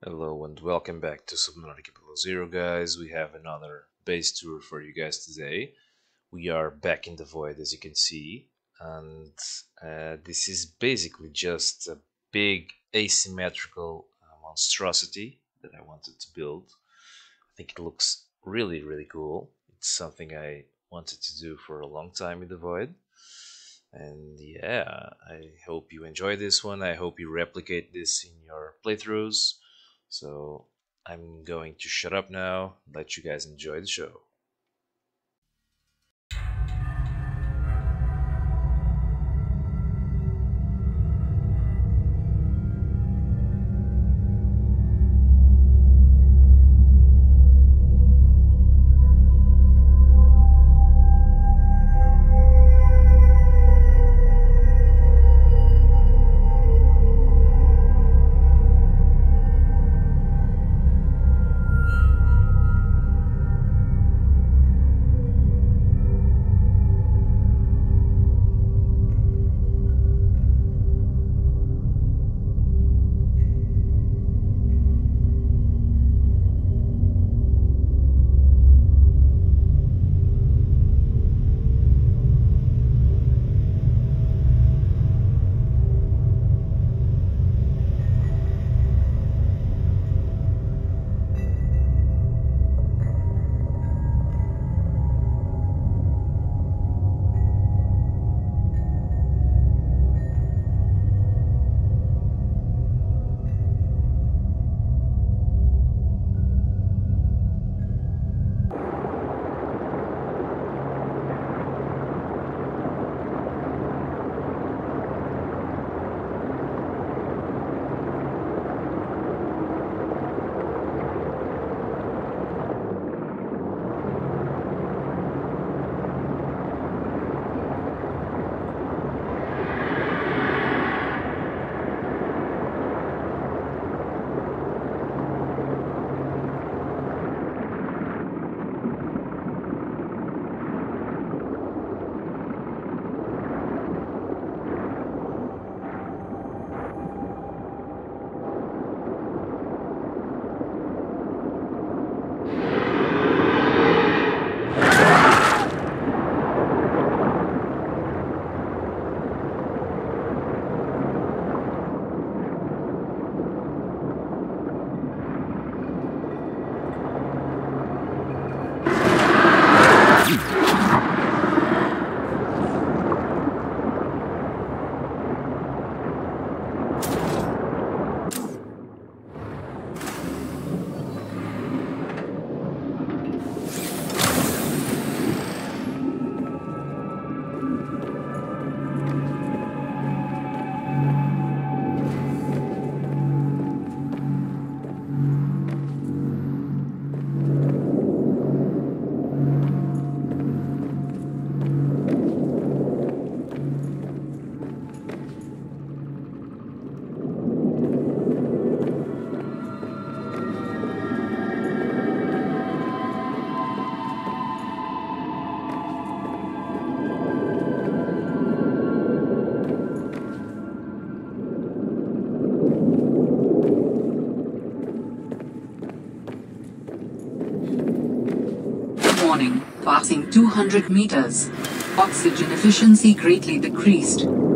Hello and welcome back to Subnautica Below Zero, guys. We have another base tour for you guys today. We are back in the void, as you can see, and this is basically just a big asymmetrical monstrosity that I wanted to build. I think it looks really cool. It's something I wanted to do for a long time in the void. And yeah, I hope you enjoy this one. I hope you replicate this in your playthroughs. So I'm going to shut up now, let you guys enjoy the show. Warning, passing 200 meters. Oxygen efficiency greatly decreased.